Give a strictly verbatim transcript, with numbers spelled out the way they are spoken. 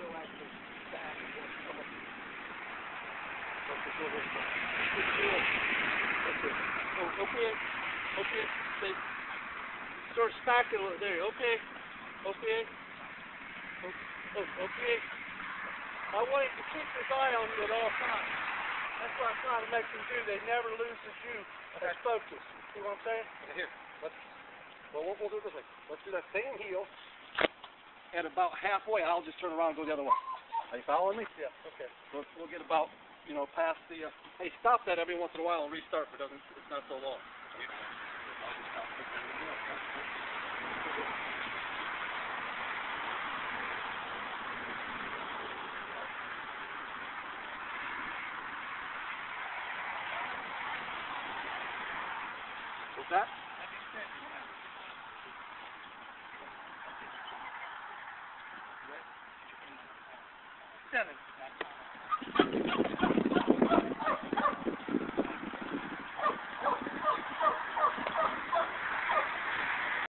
go actually back and forth. Come on. Okay, go this way. Okay. Oh, okay. Okay. Stay. Sort of smack it a little. There. Okay. Okay. Oh, okay. I want him to keep his eye on you at all times. That's what I'm trying to make him do. They never loses you as focus. See what I'm saying? Here. Let's. Well, we'll, we'll do this way. Let's do that same heel. And about halfway, I'll just turn around and go the other way. Are you following me? Yeah. Okay. We'll, we'll get about, you know, past the. Uh, hey, stop that every once in a while and restart. If it doesn't. It's not so long. What's that? Seven.